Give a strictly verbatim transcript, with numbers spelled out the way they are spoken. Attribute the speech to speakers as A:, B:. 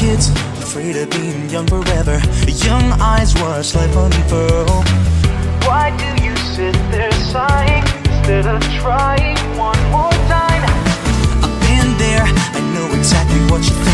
A: kids, afraid of being young forever. Young eyes watch life unfurl. Why do you sit there sighing instead of trying one more time? I've been there, I know exactly what you think.